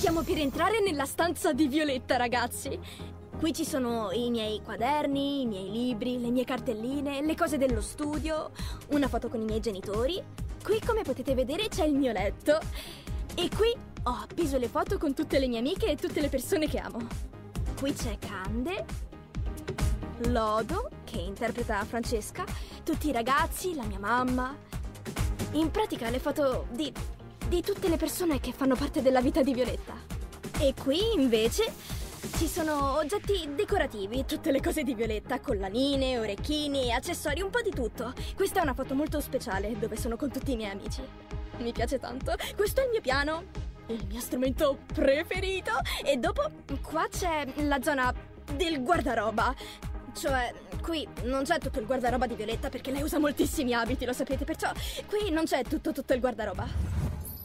Stiamo per entrare nella stanza di Violetta, ragazzi. Qui ci sono i miei quaderni, i miei libri, le mie cartelline, le cose dello studio, una foto con i miei genitori. Qui, come potete vedere, c'è il mio letto. E qui ho appeso le foto con tutte le mie amiche e tutte le persone che amo. Qui c'è Cande, Lodo, che interpreta Francesca, tutti i ragazzi, la mia mamma. In pratica le foto di tutte le persone che fanno parte della vita di Violetta. E qui, invece, ci sono oggetti decorativi, tutte le cose di Violetta, collanine, orecchini, accessori, un po' di tutto. Questa è una foto molto speciale, dove sono con tutti i miei amici. Mi piace tanto. Questo è il mio piano, il mio strumento preferito. E dopo, qua c'è la zona del guardaroba. Cioè, qui non c'è tutto il guardaroba di Violetta perché lei usa moltissimi abiti, lo sapete, perciò qui non c'è tutto il guardaroba.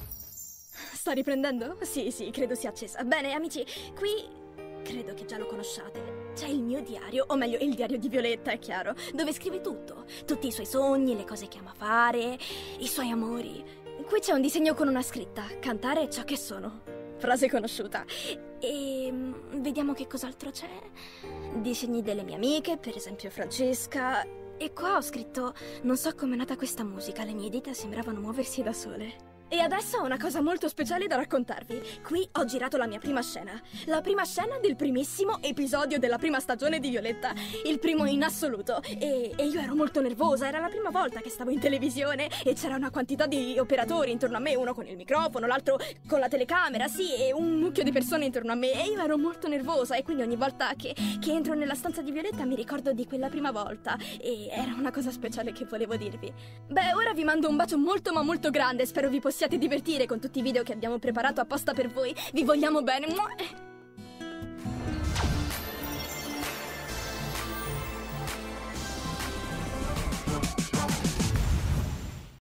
Sta riprendendo? Sì, credo sia accesa. Bene, amici, qui credo che già lo conosciate. C'è il mio diario, o meglio, il diario di Violetta, è chiaro, dove scrive tutto. Tutti i suoi sogni, le cose che ama fare, i suoi amori. Qui c'è un disegno con una scritta: cantare è ciò che sono. Frase conosciuta. E vediamo che cos'altro c'è. Disegni delle mie amiche, per esempio Francesca. E qua ho scritto: non so com'è nata questa musica, le mie dita sembravano muoversi da sole. E adesso ho una cosa molto speciale da raccontarvi. Qui ho girato la mia prima scena. La prima scena del primissimo episodio della prima stagione di Violetta. Il primo in assoluto. E io ero molto nervosa, era la prima volta che stavo in televisione e c'era una quantità di operatori intorno a me, uno con il microfono, l'altro con la telecamera, sì, e un mucchio di persone intorno a me. E io ero molto nervosa e quindi ogni volta che entro nella stanza di Violetta mi ricordo di quella prima volta. E era una cosa speciale che volevo dirvi. Beh, ora vi mando un bacio molto ma molto grande, spero vi possiate divertire con tutti i video che abbiamo preparato apposta per voi. Vi vogliamo bene.